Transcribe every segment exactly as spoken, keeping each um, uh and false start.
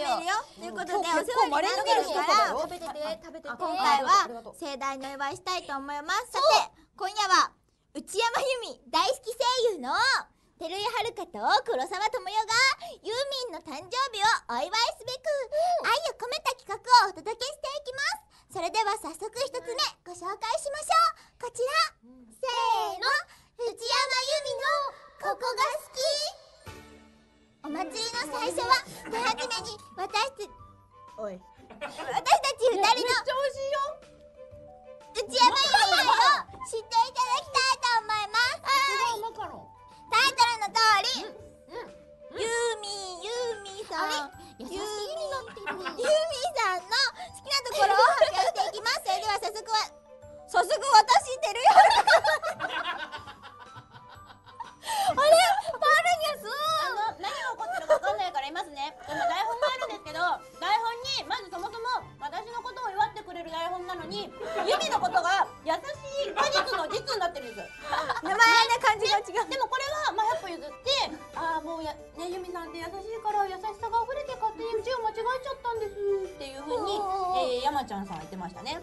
べるよ。ということでお世話になってるから食べてて食べてて。今回は盛大にお祝いしたいと思います。さて今夜は内山由美大好き声優の照井遥と黒沢智代がユーミンの誕生日をお祝いすべく愛を込めた企画をお届けしていきます。それでは早速一つ目ご紹介しましょう。こちら、せーの、内山由美のここが好き。お祭りの最初は手始めに私たちおい私たち二人の内山由美愛を知っていただきたいと思います。タイトルの通り、ユーミンユーミンさんユーミンユーミンさんの好きなところを発表していきます。それでは早速は早速私照井遥あれパールニャスあの何が起こってるか分かんないから言いますね。今台本があるんですけど、台本にまずそもそも私のことを祝ってくれる台本なのにユミのことが優しい果実の実になってるんです。 名前の感じが違う。 でもこれはまあひゃっぽ譲ってああもうやねユミさんって優しいから優しさが溢れて勝手にうちを間違えちゃったんですっていうふうに、えー、山ちゃんさんは言ってましたね。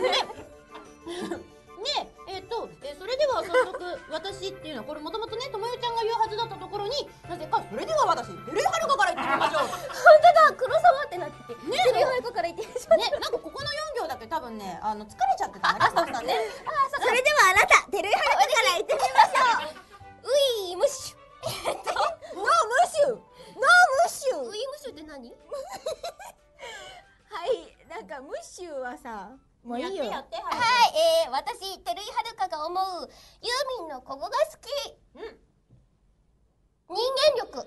でえっと、えー、それでは早速私っていうのはこれもともとねともよちゃんが言うはずだったところになぜかそれでは私照井遥から言ってみましょう。 本当だ黒沢ってなっててね照井遥から言ってみましょう。 ねなんかここのよん行だけ多分ねあの疲れちゃってたんだねスタッフさんね。 あそれではあなた照井遥から言ってみましょう。ウィームッシュノームッシュノームッシュウィームッシュって何？ はいなんかムッシュはさもういいよ。 やってやってはい、えー、私照井遥が思うユーミンのここが好き、うん、人間力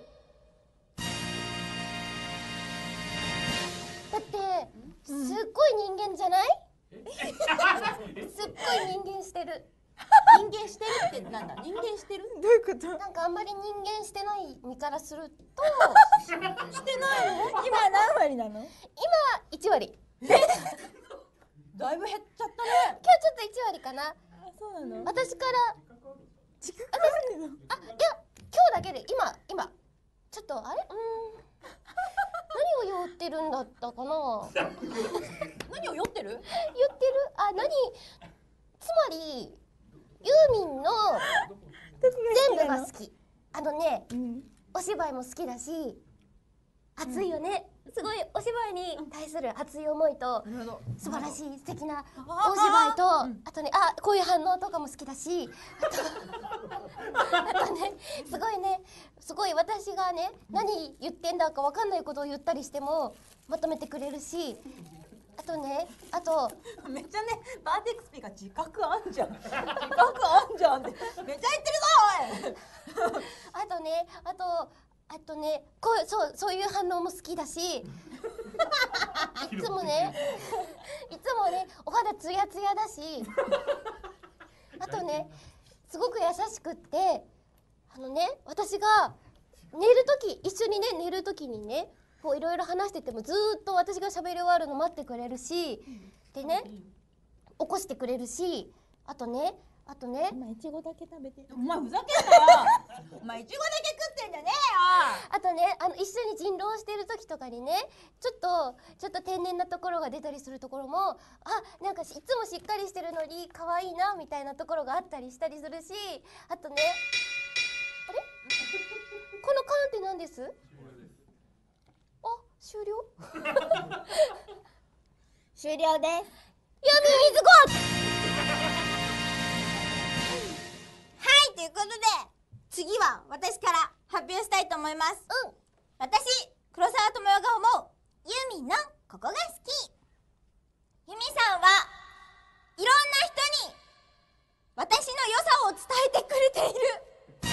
だってすっごい人間じゃない？すっごい人間してる。 人間してるってなんだ？人間してる？ どういうこと？ なんかあんまり人間してない身からするとしてないの？ 今何割なの？ 今いち割。 だいぶ減っちゃったね。 今日ちょっといち割かな。 あ、そうなの？ 私から近くあるの？ あ、いや今日だけで今今ちょっとあれうーん何を言ってるんだったかな。 何を酔ってる？ 言ってるあ何つまりユーミンの全部が好き。あのね、うん、お芝居も好きだし熱いよね、うん、すごいお芝居に対する熱い思いと、うん、素晴らしい素敵なお芝居と、あ, あとねあこういう反応とかも好きだしあとあとねすごいねすごい私がね何言ってんだか分かんないことを言ったりしてもまとめてくれるし、あとね、あとめっちゃね、バーテクスピが自覚あんじゃん自覚あんじゃんってめっちゃ言ってるぞおいあとね、あとあとね、こうそうそういう反応も好きだしいつもねいつもねお肌ツヤツヤだしあとねすごく優しくってあのね私が寝る時一緒にね寝る時にねこういろいろ話しててもずーっと私が喋り終わるの待ってくれるし、でね起こしてくれるし、あとねあとねお前いちごだけ食べて。 お前ふざけんなよお前いちごだけ食ってんじゃねえよ。 あとねあの一緒に人狼してる時とかにねちょっとちょっと天然なところが出たりするところもあなんかいつもしっかりしてるのに可愛いなみたいなところがあったりしたりするし、あとねあれこの缶って何です？あ、終了終了です。 ユーミンイズゴッはいということで次は私から発表したいと思います。うん、私黒沢智代が思うユーミンのここが好き。ユミさんはいろんな人に私の良さを伝えてくれている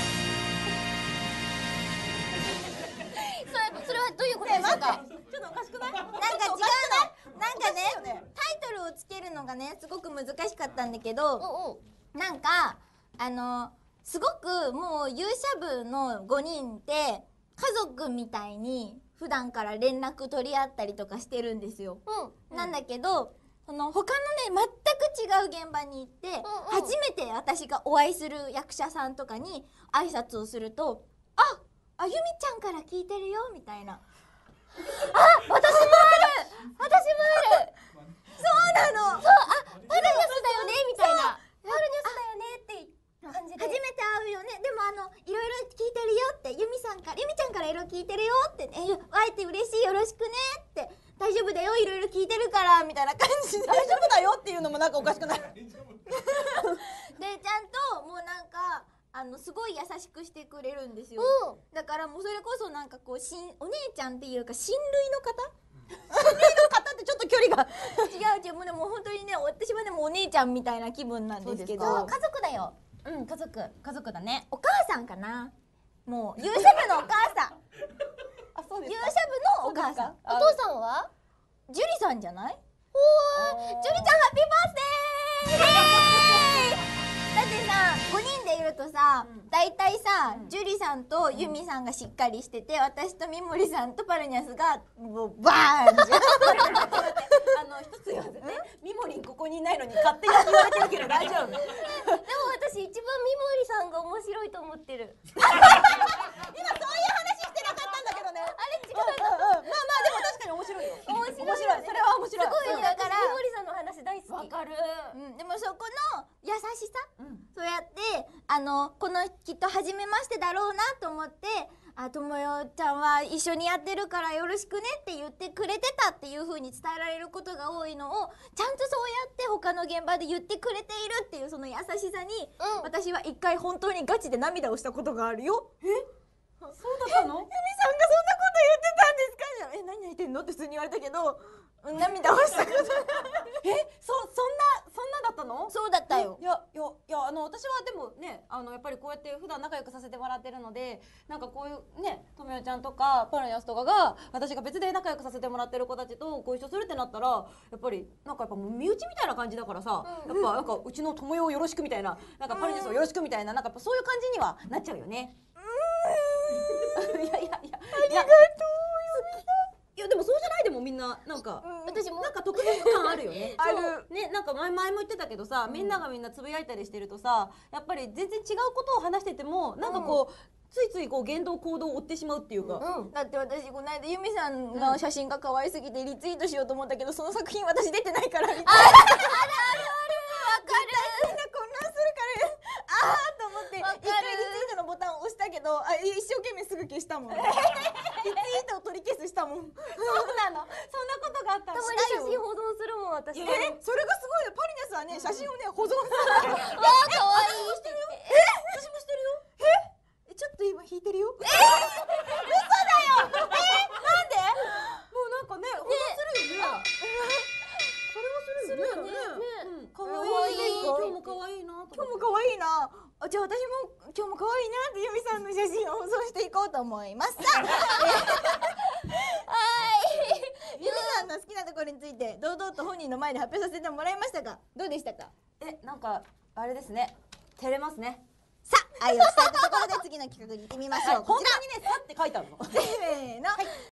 それ、それはどういうことですか？ ちょっとおかしくない？なんか違うのなんかねタイトルをつけるのがねすごく難しかったんだけど、うんうん、なんかあのすごくもう勇者部のごにんって家族みたいに普段から連絡取り合ったりとかしてるんですよ、うん、なんだけどその他のね全く違う現場に行って、うんうん、初めて私がお会いする役者さんとかに挨拶をすると「ああゆみちゃんから聞いてるよ」みたいな。 あ、私会えて嬉しい、よろしくねって大丈夫だよ、いろいろ聞いてるからみたいな感じで大丈夫だよっていうのもなんかおかしくない？ でちゃんともうなんかあのすごい優しくしてくれるんですよ、 うん、 だからもうそれこそなんかこうしんお姉ちゃんっていうか親類の方親類の方ってちょっと距離が違う違う、もうでも本当にね、私はでもお姉ちゃんみたいな気分なんですけど、 そう家族だよ。 うん、家族家族だね。 お母さんかな、もう勇者部のお母さんあ、そうです勇か。 者部のお母さん、 お父さんは？ ジュリさんじゃない？ おージュリちゃんハッピーバースデーイエーイだってさ、ごにんでいるとさ、 うんだいたいさ、 うんジュリさんとユミさんがしっかりしてて、私とミモリさんとパルニャスがもうバーンじゃんあの一つ言わせて、ミモリンここにいないのに勝手に言われてるけど大丈夫？ でも私一番ミモリさんが面白いと思ってる。 今そういう話してなかったんだけどね。あれ違う。まあまあでも確かに面白いよ。面白い。面白い。それは面白い。 すごいね、 だから私ミモリさんの話大好き。 わかる。 うん、でもそこの優しさ、 うん。 そうやってあのこのきっと初めましてだろうなと思って、あ、ともよちゃんは一緒にやってるからよろしくねって言ってくれてたっていう風に伝えられることが多いのを、ちゃんとそうやって他の現場で言ってくれているっていうその優しさに、 うん、 私は一回本当にガチで涙をしたことがあるよ。え、 そうだったの？ ユミさんがそんなこと言ってたんですか？え、何泣いてんのって普通に言われたけど、涙をしたことがえ、そそんなそんなだったの？ そうだったよ。 いやいやいや、あの私はでもね、あのやっぱりこうやって普段仲良くさせてもらってるので、なんかこういうね、ともよちゃんとかパルニャスとかが私が別で仲良くさせてもらってる子たちとご一緒するってなったら、やっぱりなんかやっぱもう身内みたいな感じだからさ、 うんやっぱなんかうちのともよをよろしくみたいな、なんかパルニャスをよろしくみたいな、なんかやっぱそういう感じにはなっちゃうよね。いやいやいや、ありがとうよ。いやでもそうじゃないでもみんななんか。 私もなんか特別感あるよね。 あるそうね、なんか前前も言ってたけどさ、みんながみんなつぶやいたりしてるとさ、やっぱり全然違うことを話してても、なんかこう、ついついこう言動行動を追ってしまうっていうか。 うん、 だって私この間ユミさんの写真が可愛すぎてリツイートしようと思ったけど、その作品私出てないからリツイート。あるあるあるわかる。みんな混乱するから、あーと思って一回リツイートのボタンを押したけど、あ、一生懸命すぐ消したもん。リツイートを取り消すしたもん。 そうなの。そんなことがあったの。 たまに写真保存するもん私。 え、それがすごいよ。パリネスはね、写真をね保存する。 わあ可愛い。 私もしてるよ。 え、ちょっと今引いてるよ。え、 もうなんかね、保存するよね。それはするよね。 ねうん、可可愛い。 愛い今日も可愛いなと思って。 今日も可愛いな。あ、じゃあ私も今日も可愛いなってユミさんの写真を保存していこうと思います。さあ、ユミさんの好きなところについて堂々と本人の前で発表させてもらいましたが、どうでしたか？ え、なんかあれですね。照れますね。 さあ、愛を伝えたところで次の企画に行ってみましょう。こ本ちら。 当にね、さって書いてあるの。 せーの、